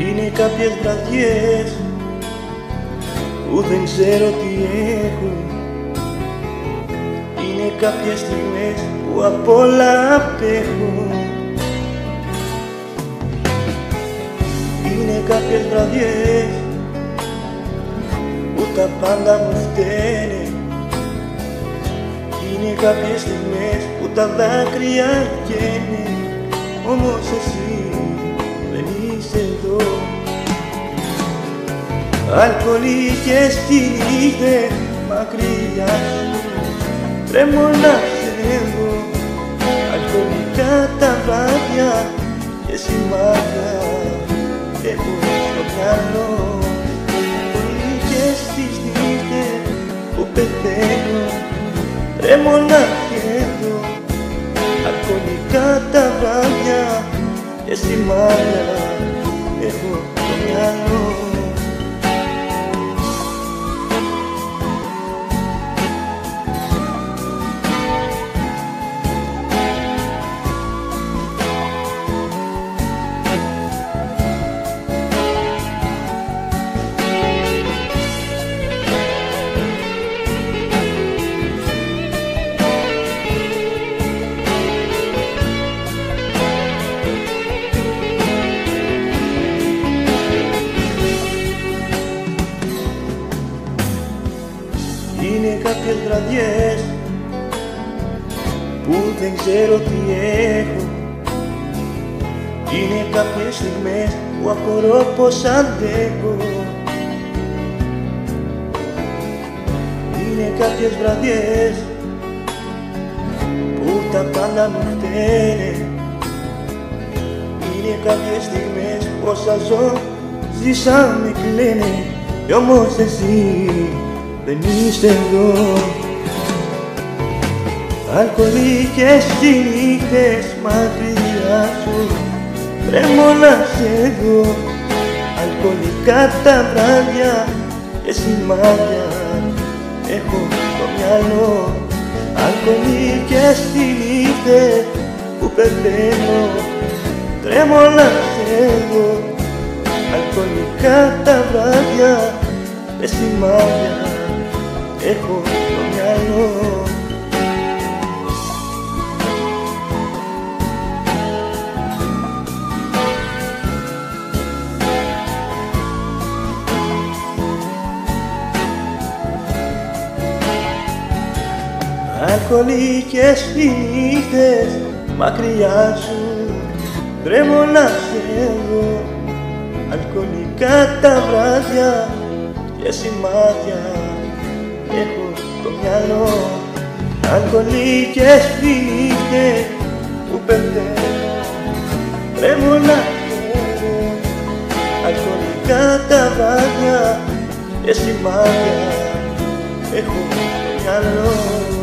Είναι κάποιες βραδιές που δεν ξέρω τι έχουν. Είναι κάποιες στιγμές που απ' όλα απέχουν. Είναι κάποιες βραδιές που τα πάντα μου φταίνε. Είναι κάποιες στιγμές που τα δάκρυα καίνε. Όμως εσύ δεν είσαι εδώ. Αλκοολικές νύχτες μακριά σου, τρέμω να σε δω. Αλκοολικά τα βράδια και σημάδια έχω στο μυαλό. Αλκοολικές τις νύχτες που πεθαίνω, τρέμω να σε δω. Αλκοολικά τα βράδια και σημάδια έχω στο μυαλό. Είναι κάποιες βραδιές που δεν ξέρω τι έχω. Είναι κάποιες στιγμές που απορώ πως αντέχω. Είναι κάποιες βραδιές που τα πάντα μου φταίνε. Είναι κάποιες στιγμές που όσα ζω ζήσα με κλαίνε. Κι όμως εσύ δεν είσαι εδώ. Αλκοολικές νύχτες μακριά σου, τρέμω να σε δω. Αλκοολικά τα βράδια και σημάδια έχω στο μυαλό. Αλκοολικές νύχτες που πεθαίνω, τρέμω να σε δω. Αλκοολικά τα βράδια και σημάδια έχω στο μυαλό. Αλκοολικές νύχτες μακριά σου, τρέμω να σε δω. Αλκοολικά τα βράδια και σημάδια έχω στο μυαλό. Αλκοολικές νύχτες που πεθαίνω, τρέμω να σε δω. Αλκοολικά τα βράδια και σημάδια έχω στο μυαλό.